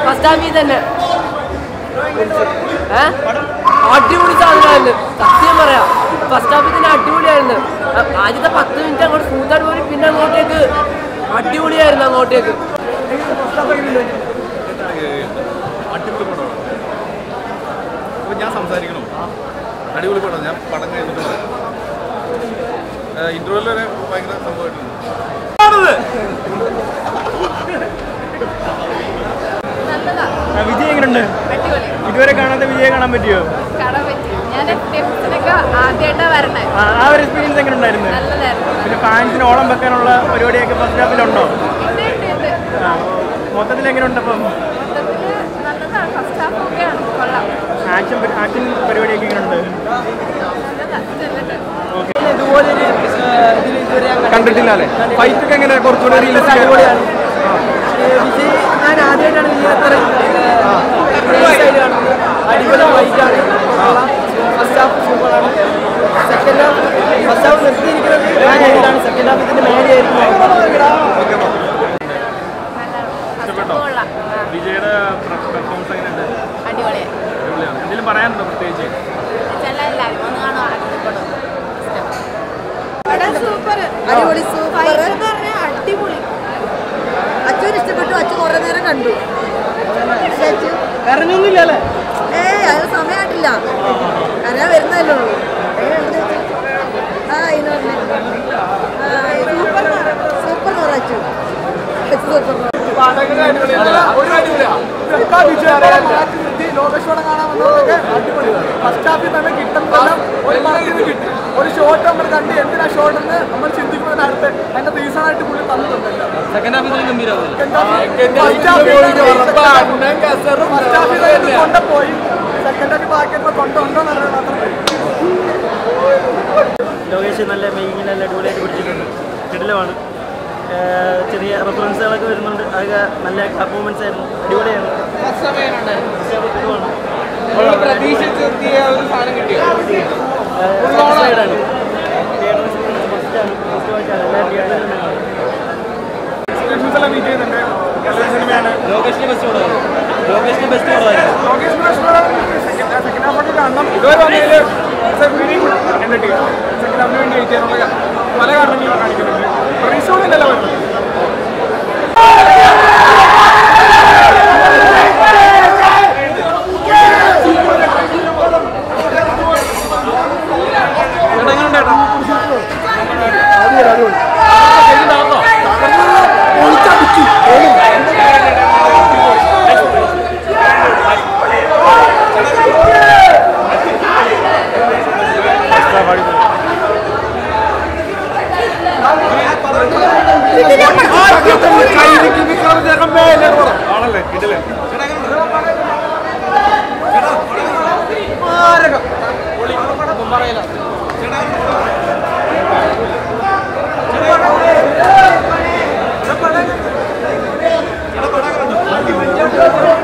First ഹാഫിൽ തന്നെ അടിപൊളി സാധനമായിരുന്നു. സത്യം പറയാം, ഫസ്റ്റ് ഹാഫിൽ തന്നെ അടിപൊളിയായിരുന്നു. ആദ്യത്തെ 10 മിനിറ്റ് അങ്ങോട്ട് സ്മൂത്തായിട്ട് പോയി, പിന്നെ അങ്ങോട്ടേക്ക് അടിപൊളിയായിരുന്നു. അങ്ങോട്ടേക്ക് ഞാൻ സംസാരിക്കണോ? അടിപൊളി പടം. ഞാൻ പടം കഴിഞ്ഞിട്ട് ഇന്റർവെൽ വരെ ഭയങ്കര സംഭവമായിട്ടുണ്ട്. വിജയ് എങ്ങനെയുണ്ട്? ഇതുവരെ കാണാത്ത വിജയെ കാണാൻ പറ്റിയോ? ആ ഒരു എക്സ്പീരിയൻസ് എങ്ങനെ ഉണ്ടായിരുന്നു? പിന്നെ ഫാൻസിന് ഓളം വെക്കാനുള്ള പരിപാടിയൊക്കെ ഫസ്റ്റ് ഹാഫിലുണ്ടോ? മൊത്തത്തിൽ എങ്ങനെയുണ്ട്? അപ്പം ആക്ഷൻ പരിപാടിയൊക്കെ എങ്ങനെയുണ്ട്? കണ്ടിട്ടില്ല അല്ലേ? ഫൈറ്റൊക്കെ എങ്ങനെ? കുറച്ചുകൂടെ അടിപൊളിയാണ്. വിജയ് ഞാൻ ആദ്യമായിട്ടാണ് വിജയ് അത്ര അടിപൊളി ഫൈറ്റാണ്. ഫസ്റ്റ് ഹാഫ് സൂപ്പറാണ്. സെക്കൻഡ് ഹാഫ് ഫസ്റ്റ് ഹാഫ് നിർത്തിയിരിക്കുന്നത് ഞാനായിട്ടാണ്. സെക്കൻഡ് ഹാഫ് ഇതിന്റെ മേലെയായിരിക്കും. വിജയുടെ പെർഫോമൻസ് എങ്ങനെയുണ്ട്? അടിപൊളിയാണ്. എന്തെങ്കിലും പറയാനുണ്ടോ പ്രത്യേകിച്ച്? സൂപ്പർ അടിപൊളി സൂപ്പർ അടിപൊളി. അച്ഛന് ഇഷ്ടപ്പെട്ടു. അച്ഛൻ കുറെ നേരം കണ്ടു. കരഞ്ഞൊന്നുമില്ല അല്ലേ? അത് സമയമായിട്ടില്ല. കരയാൻ വരുന്നതല്ലേ ഉള്ളൂ. Super super Achu super. ലോകേശ്വരം കാണാൻ വന്നവരൊക്കെ അടിപൊളിയാണ്. ഫസ്റ്റ് ഹാഫിൽ തന്നെ കിട്ടുന്നതെല്ലാം ഒരു മാർക്കിന് കിട്ടി. ഒരു ഷോട്ട് നമ്മൾ കണ്ട് എന്തിനാ ഷോട്ട് എന്ന് നമ്മൾ ചിന്തിക്കുന്നതിന് അടുത്ത് അതിന്റെ റീസണായിട്ട് പുള്ളി തന്നിട്ടുണ്ടല്ലോ. സെക്കൻഡ് ഹാഫിൽ കൊണ്ടുപോയി സെക്കൻഡ് ഹാഫിൽ ബാക്കി കൊണ്ടുണ്ടോ എന്നുള്ളത് മാത്രം. ലോകേഷ് നല്ല മെയിൻ നല്ല അടിപൊളിയായിട്ട് പിടിച്ചിട്ടുണ്ട്. കിടിലമാണ്. ചെറിയ റെഫറൻസുകളൊക്കെ വരുന്നുണ്ട്. അതൊക്കെ നല്ല പെർഫോമൻസ് ആയിരുന്നു. അടിപൊളിയാണ്. ലോകേഷിന്റെ ബെസ്റ്റ് പടമായിരുന്നു. സെക്കൻഡ് ഹാഫൊക്കെ കാണണം. ഇതുവരെ വന്നതിൽ സെക്കൻഡ് ഹാഫിന് വേണ്ടി വെയിറ്റ് ചെയ്യാനുള്ള പല കാരണങ്ങളും കാണിക്കുന്നുണ്ട്. പ്രതീക്ഷയോടെയല്ല വരുന്നത്. ആണല്ലേ കിട്ടില്ലേ? പറയില്ല.